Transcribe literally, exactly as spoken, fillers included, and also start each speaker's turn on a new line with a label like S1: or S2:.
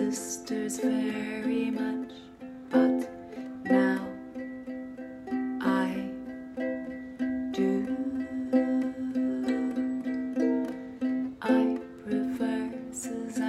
S1: sisters very much, but now I do. I prefer Suzanne.